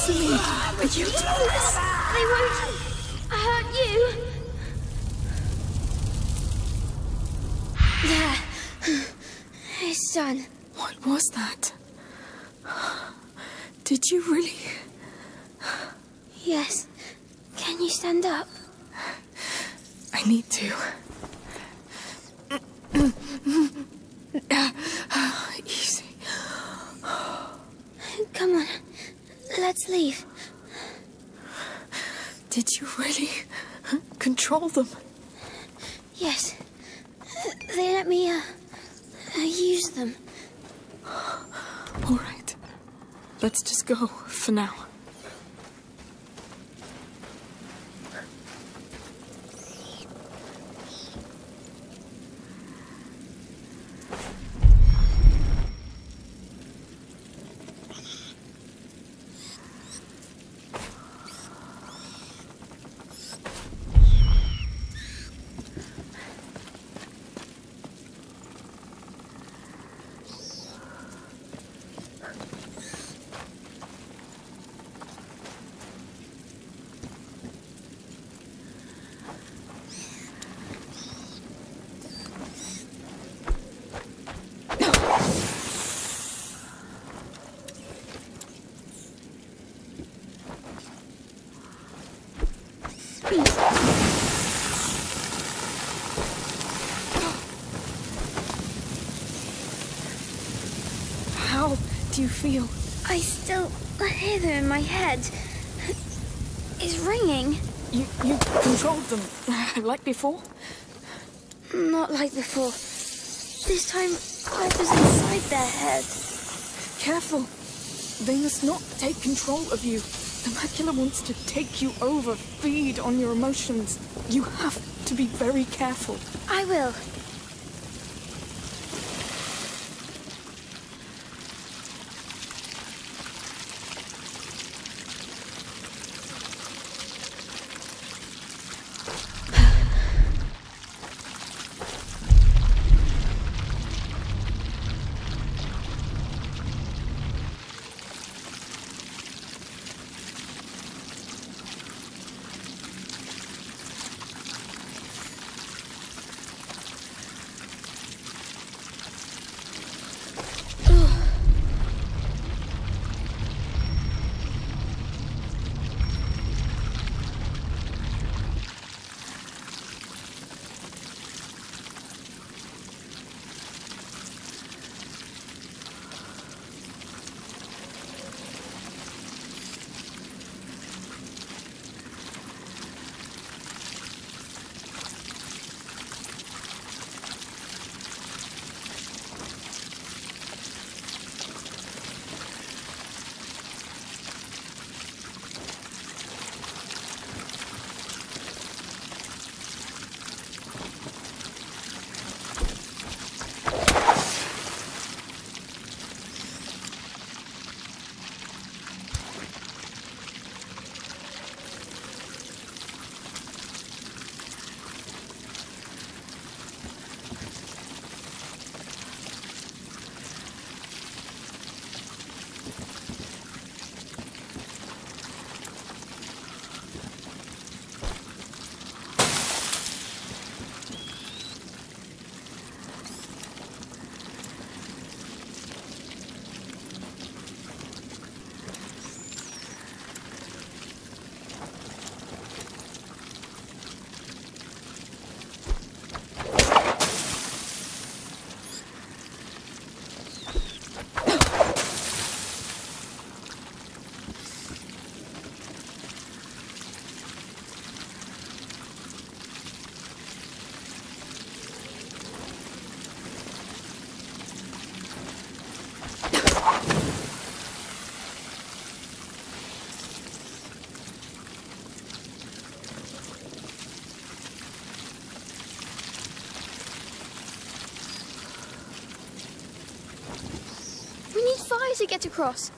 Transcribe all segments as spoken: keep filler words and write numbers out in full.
to me. You do this. They won't hurt you. There. It's done. What was that? Did you really? Yes. Can you stand up? I need to. Easy. Come on. Let's leave. Did you really control them? Yes. They let me, uh, use them. All right. Let's just go for now. How do you feel? I still hear them in my head. It's ringing. You you controlled them like before? Not like before. This time I was inside their head. Careful. They must not take control of you. The macula wants to take you over, feed on your emotions. You have to be very careful. I will. To get across.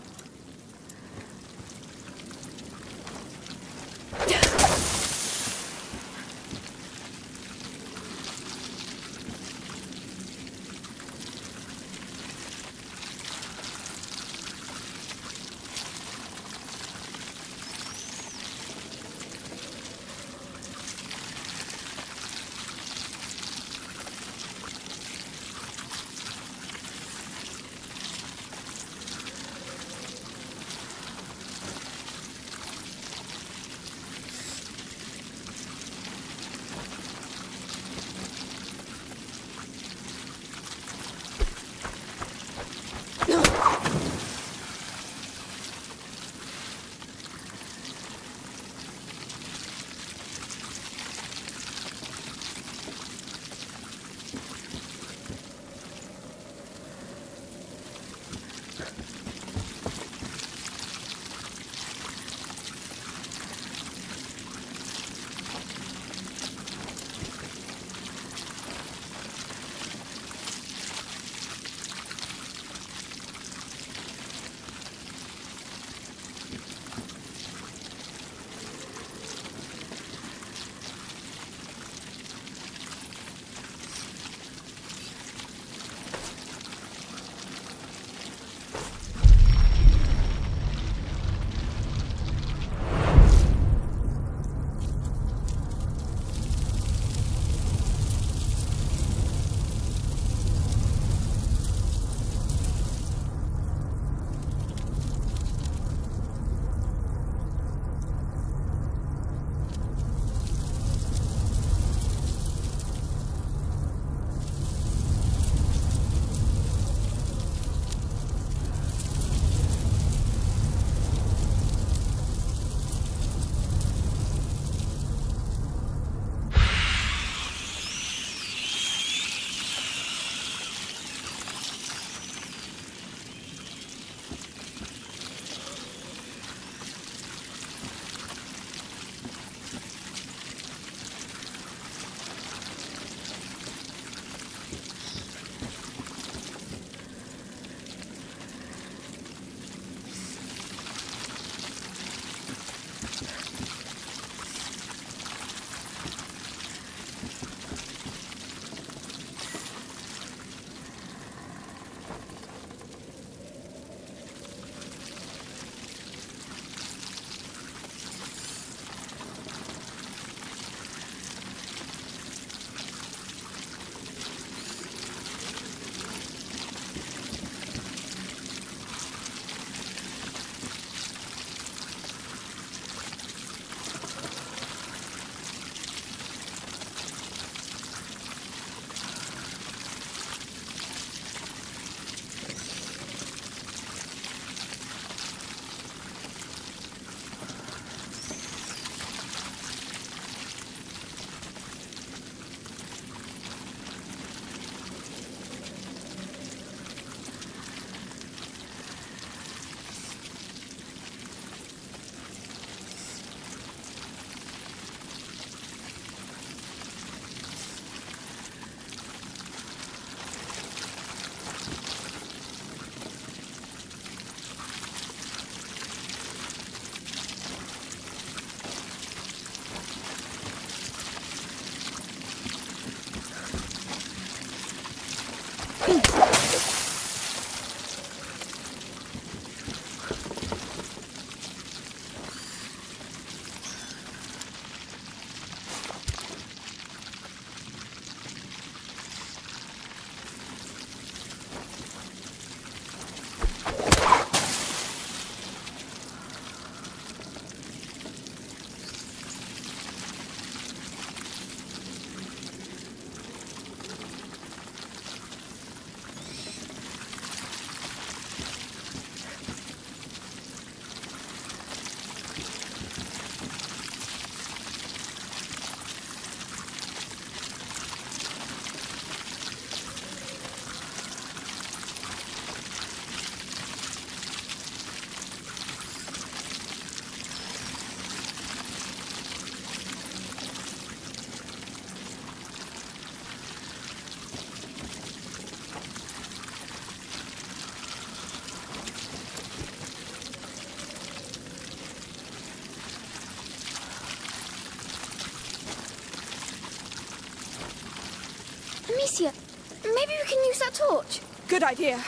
Amicia, maybe we can use that torch. Good idea.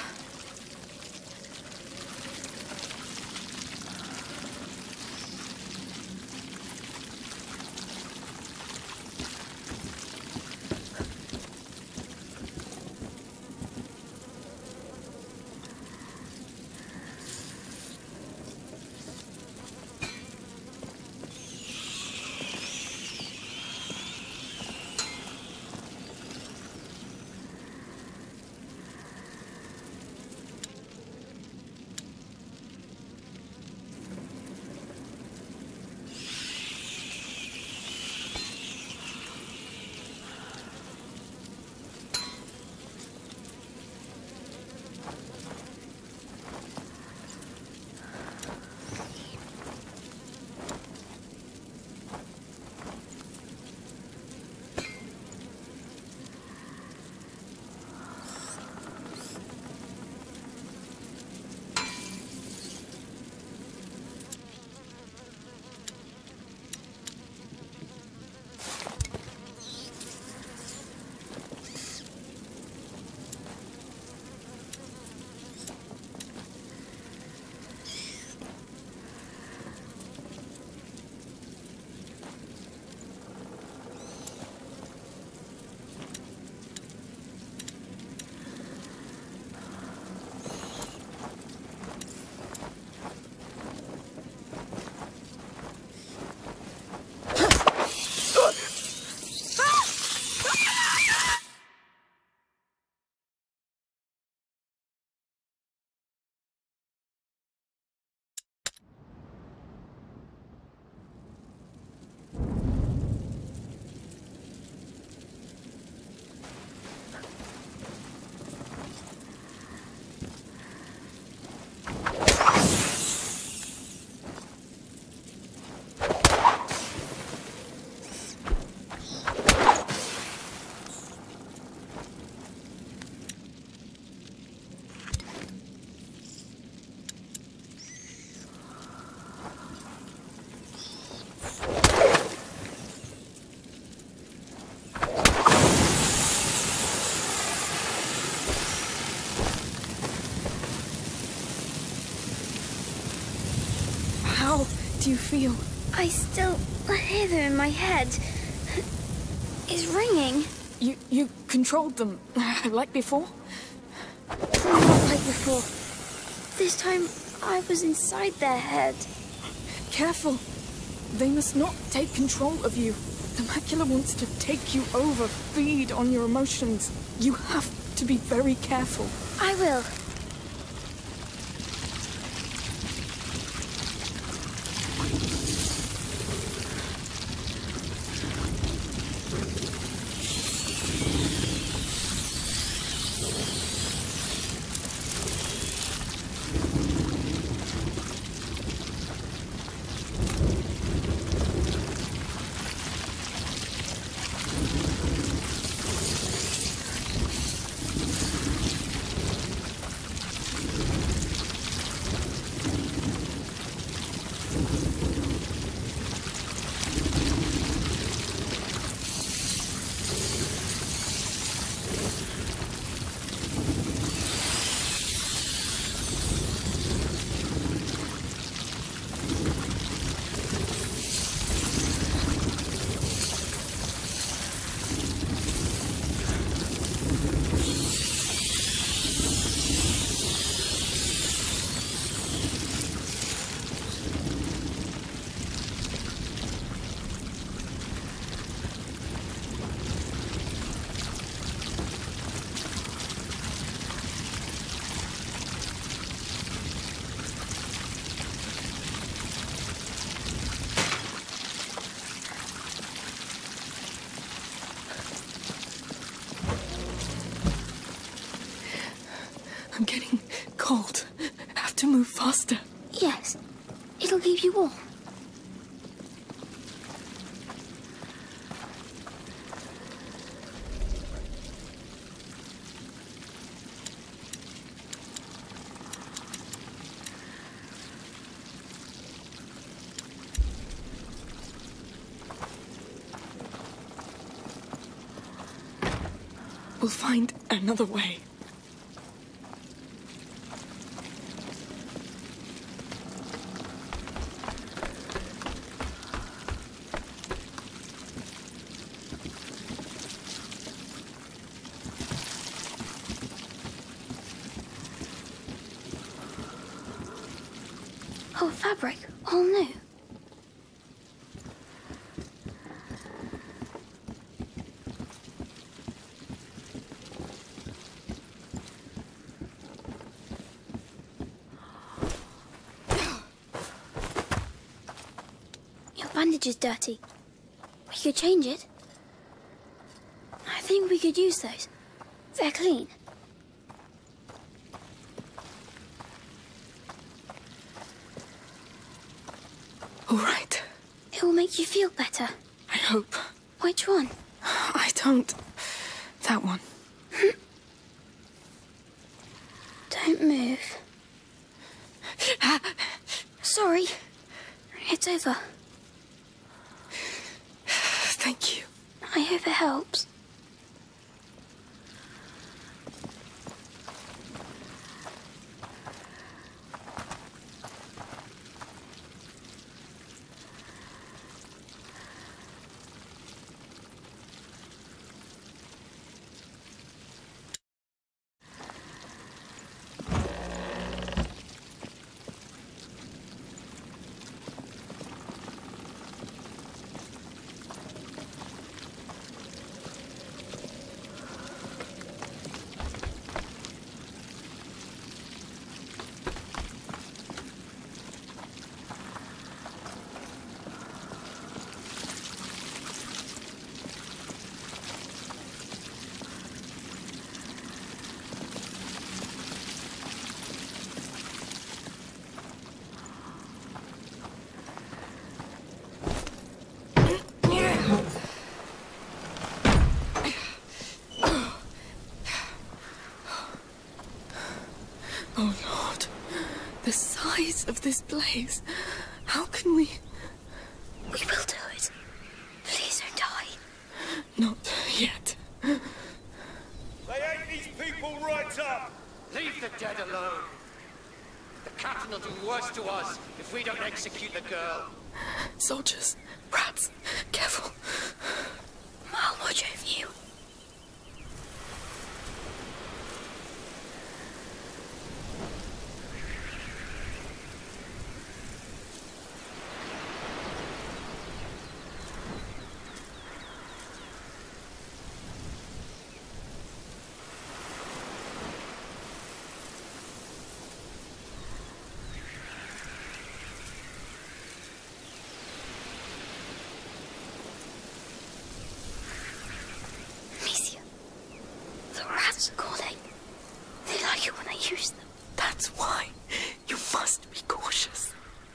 How do you feel? I still hear them in my head. It's ringing. You you controlled them like before? Not like before. This time I was inside their head. Careful. They must not take control of you. The macula wants to take you over, feed on your emotions. You have to be very careful. I will. I'm getting cold. Have to move faster. Yes. It'll keep you warm. We'll find another way. Oh, fabric, all new. Your bandage is dirty. We could change it. I think we could use those. They're clean. All right. It will make you feel better. I hope. Which one? I don't... That one. Don't move. Sorry. It's over. Thank you. I hope it helps. Oh, Lord. The size of this place. How can we... We will do it. Please don't die. Not yet. They ate these people right up! Leave the dead alone. The captain will do worse to us if we don't execute the girl. Soldiers. Rats. Careful. I'll watch over you. Amicia, the rats are calling. They like it when I use them. That's why you must be cautious.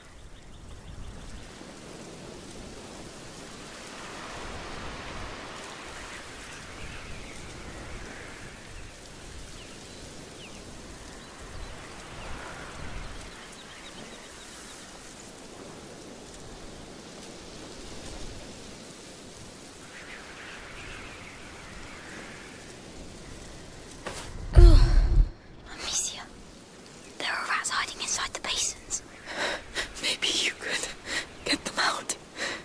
Amicia, there are rats hiding inside the basins. Maybe you could get them out.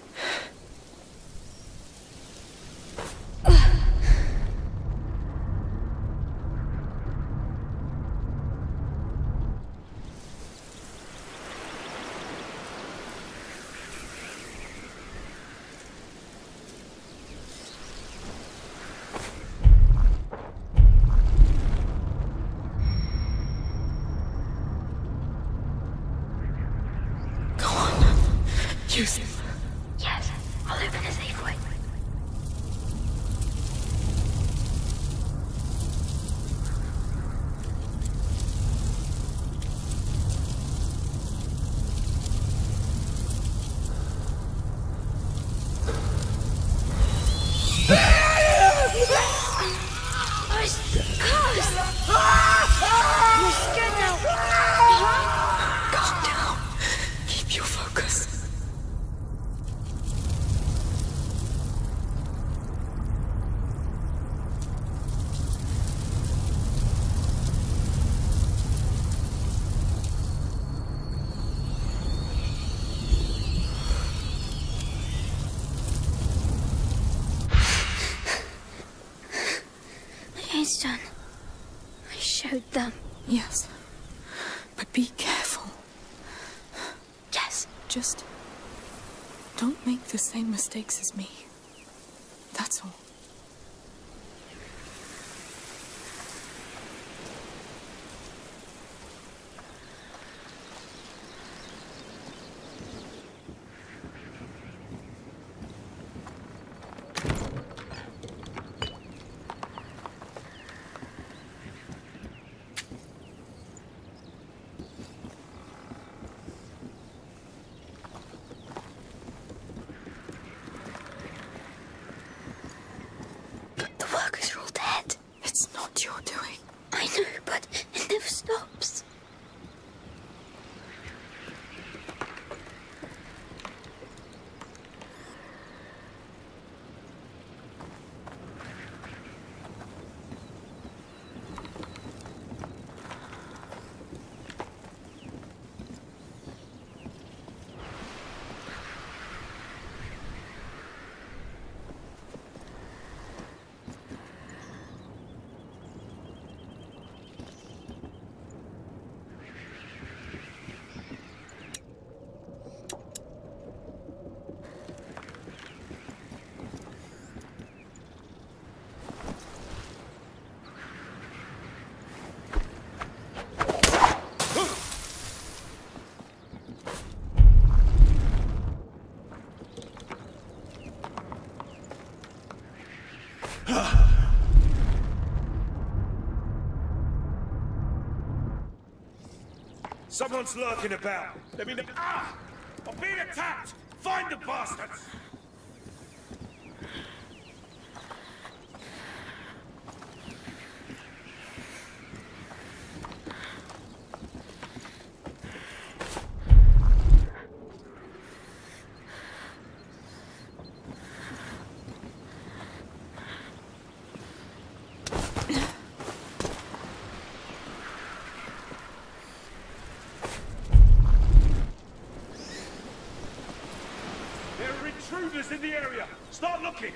Go on. Use it. Yes, I'll open the safe way. You're scared now. Calm down. Keep your focus. It's done. I showed them. Yes. But be careful. Yes. Just don't make the same mistakes as me. That's all. Someone's lurking about. Let me know. Ah! I'm being attacked! Find the bastards! Intruders in the area! Start looking!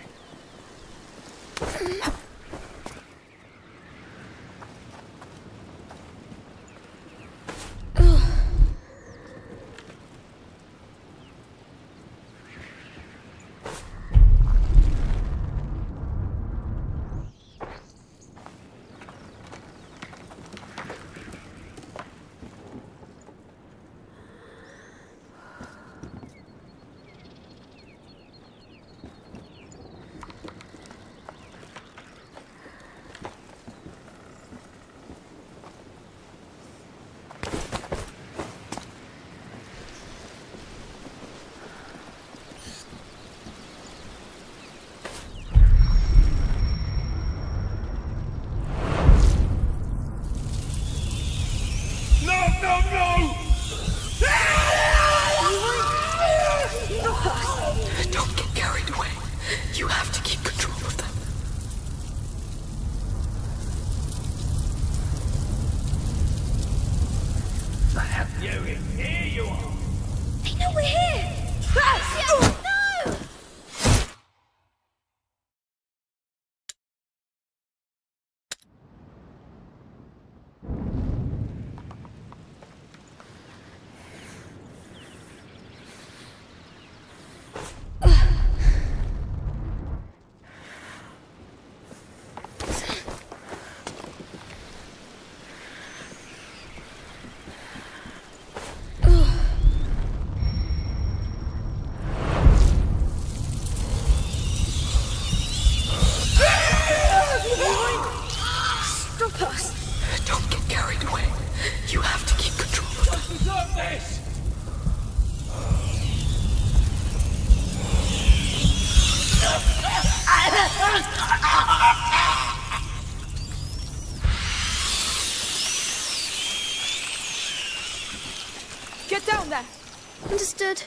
Get down there! Understood.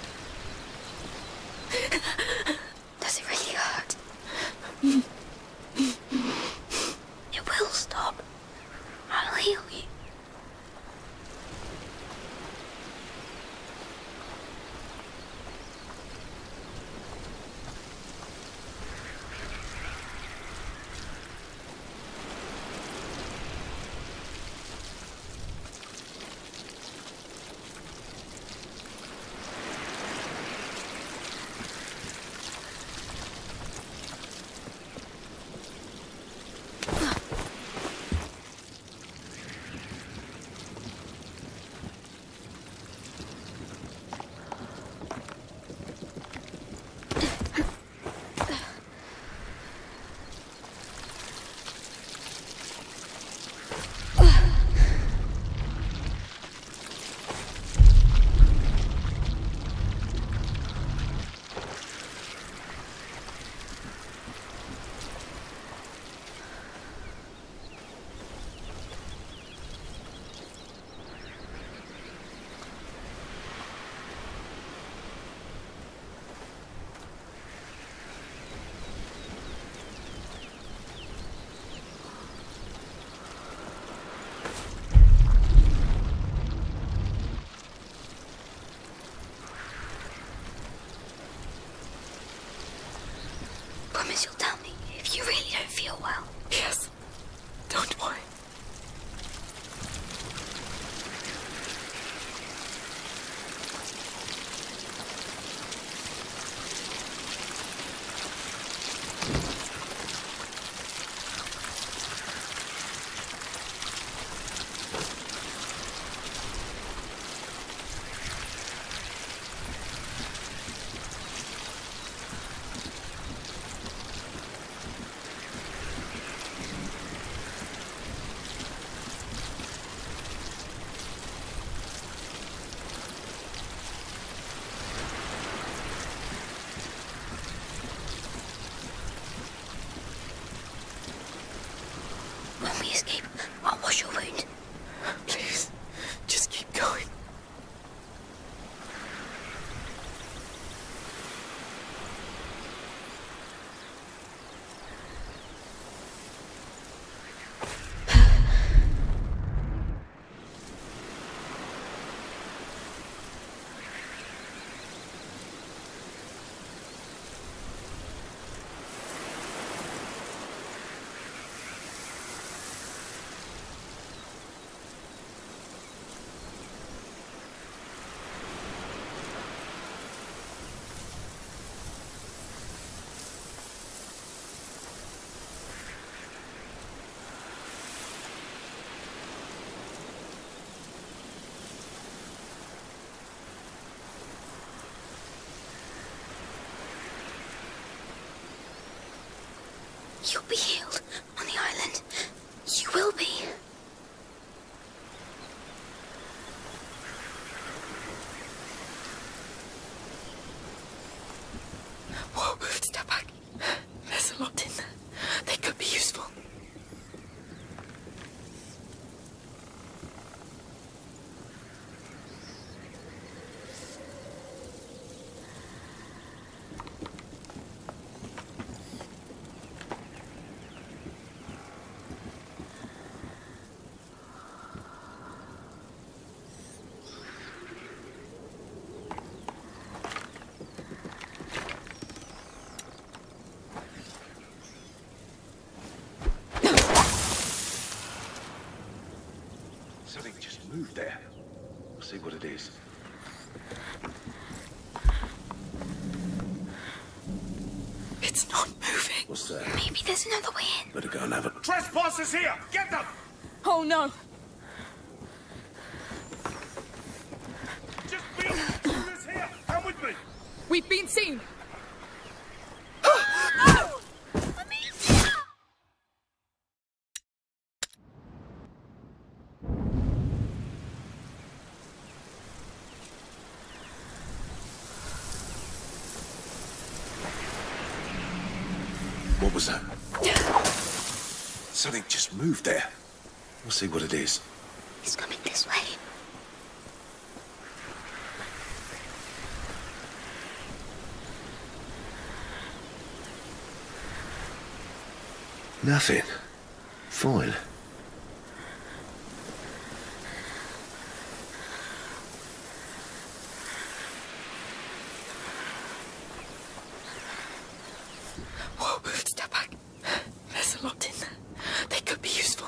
Does it really hurt? little while. Yes. Don't worry. When we escape, I'll wash your wound. Please, just keep going. You'll be healed on the island. You will be. Whoa, step back. There's a lot in there. They could be useful. Something just moved there. We'll see what it is. It's not moving. What's that? Maybe there's another way in. Better go and have a... Trespassers here! Get them! Oh no! Just be intruders here! Come with me! We've been seen! Oh! Amicia! What was that? Something just moved there. We'll see what it is. He's coming this way. Nothing. Fine. Whoa, step back. There's a lot in there. They could be useful.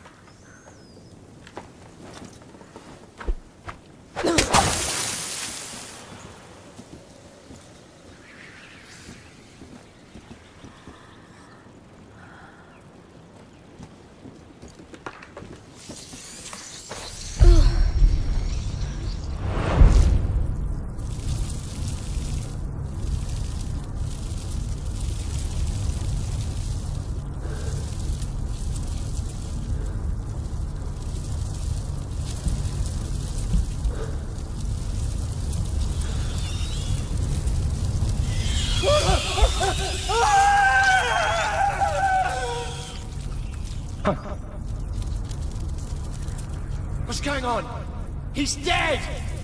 What's going on? He's dead!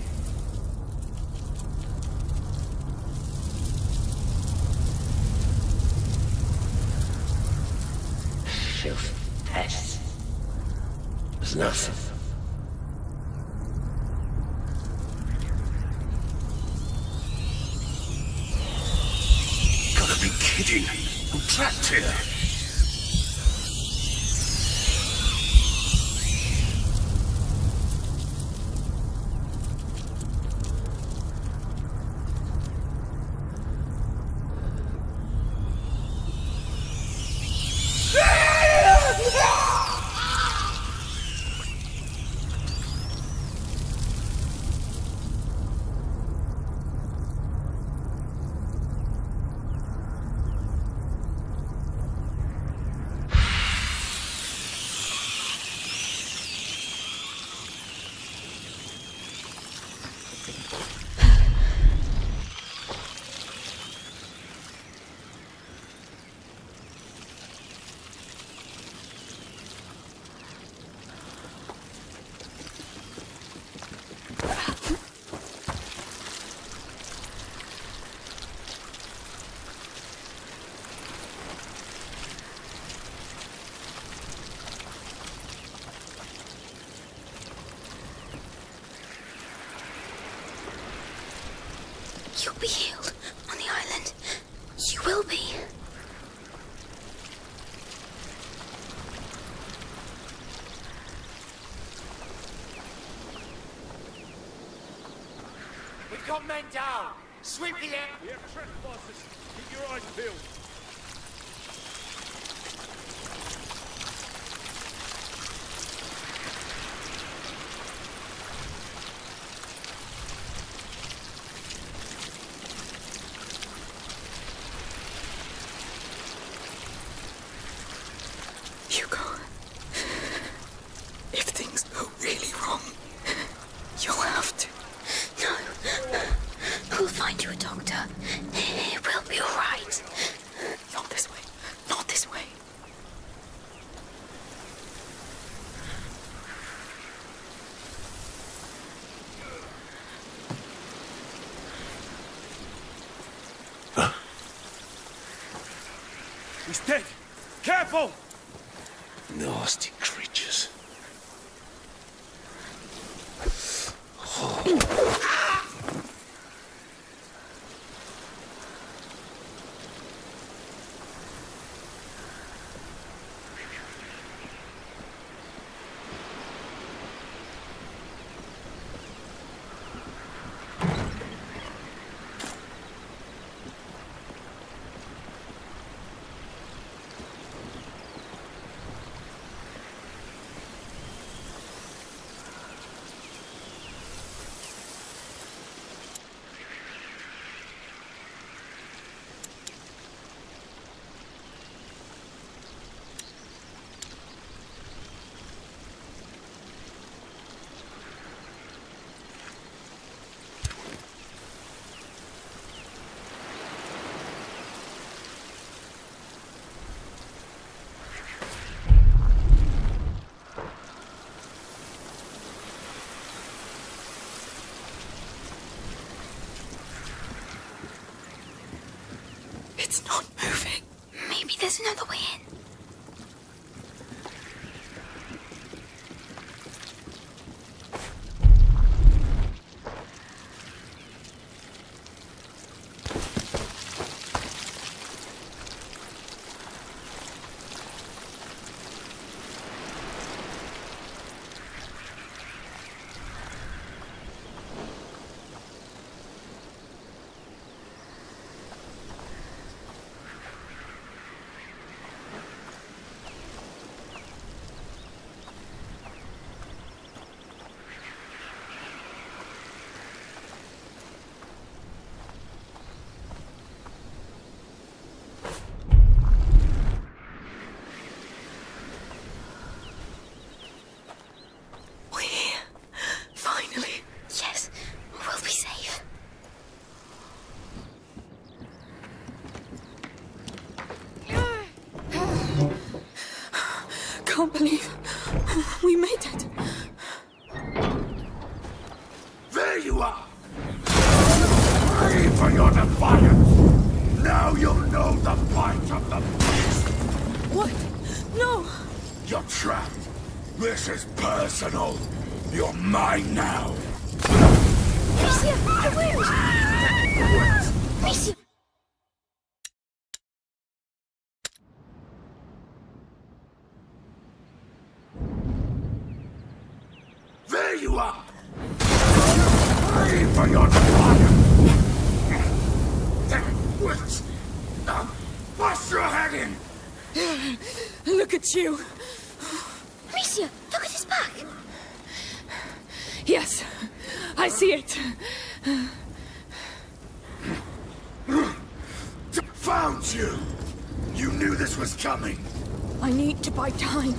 Filth pests. There's nothing. Gotta be kidding. I'm trapped here. You'll be healed on the island. You will be. We've got men down! Sweep the air! We have trespassers. Keep your eyes peeled. Hugo, if things go really wrong, you'll have to. No. We'll find you a doctor. It will be all right. Not this way. Not this way. He's dead. Careful! Nasty creatures. It's not moving. Maybe there's another way in. I can't believe we made it. There you are! Pray for your defiance! Now you'll know the bite of the beast! What? No! You're trapped. This is personal. You're mine now. Amicia, the wound! Amicia! There you are! Pray for your defiance! That witch! Now, bust your head in! Look at you. Amicia, look at his back! Yes, I see it. Found you! You knew this was coming! I need to buy time.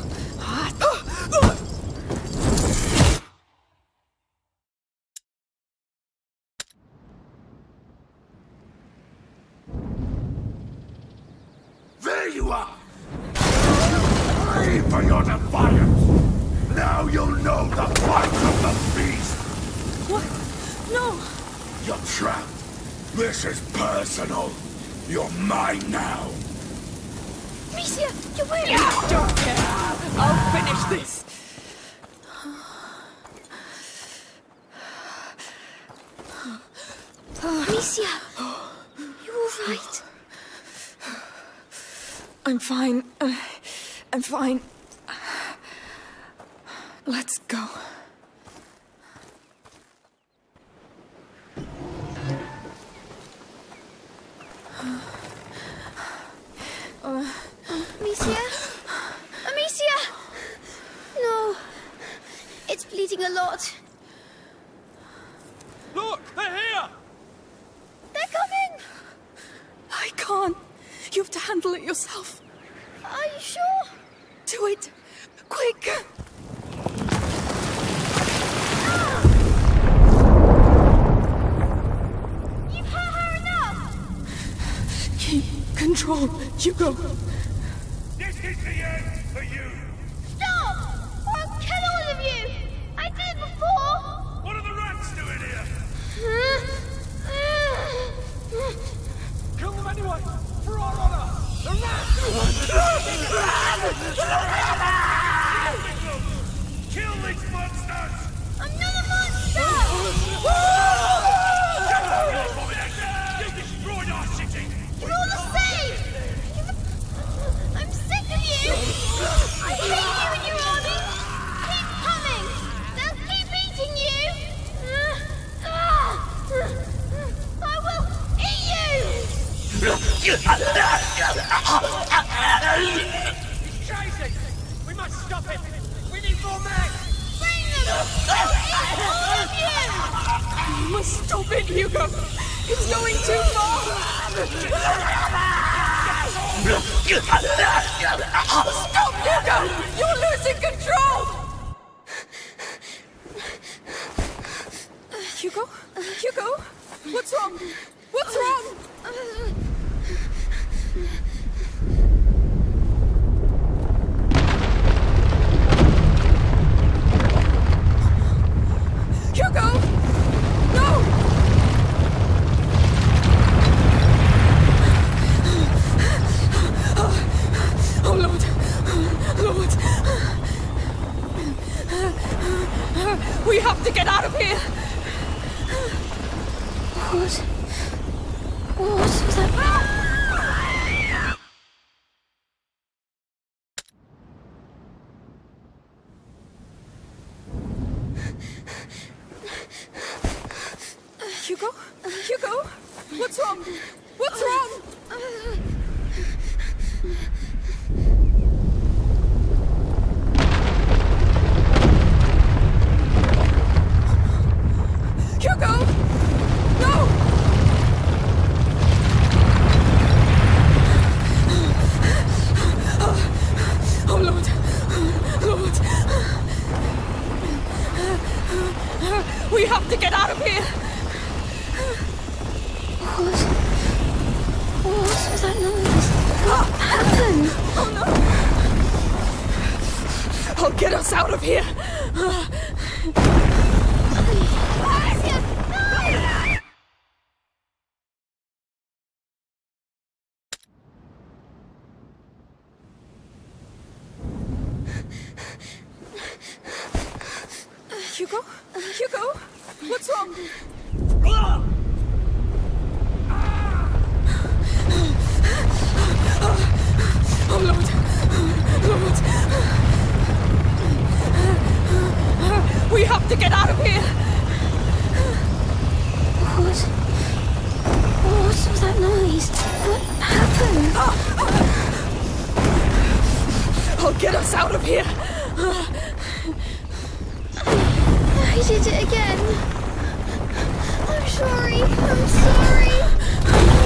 There you are! Pray for your defiance! Now you'll know the bite of the beast! What? No! You're trapped. This is personal. You're mine now. Amicia, you're wounded! I don't care. I'll finish this. Amicia! Amicia! You all right? I'm fine. Uh, I'm fine. Let's go. Uh, Amicia? Amicia! No. It's bleeding a lot. Look! They're here! They're coming! I can't. You have to handle it yourself. Are you sure? Do it. Quick! Ah! You've hurt her enough! Keep control, Hugo. This is the end for you! Stop! Or I'll kill all of you! I did it before! What are the rats doing here? Kill them anyway! For our honor! The rats! Kill these monsters! I'm not a monster! You destroyed our city! You're all the same! I'm sick of you! I hate you and your army! Keep coming! They'll keep eating you! I will eat you! He's crazy! We must stop him! We need more men! Bring them! They'll eat all of you! You must stop it, Hugo. It's going too far. Stop, Hugo! You're losing control! Hugo? Hugo? What's wrong? What's wrong? Hugo! No! Oh, Lord. Lord. We have to get out of here. What? What was that? Hugo? Hugo? What's wrong? What's wrong? Hugo! No! Oh, Lord. Lord. We have to get out of here. What? What was that noise? What happened? Oh no! I'll get us out of here! Amicia, no! Hugo? Hugo? What's wrong? Oh, Lord. Lord. We have to get out of here. What? What was that noise? What happened? I'll get us out of here. I did it again. I'm sorry. I'm sorry.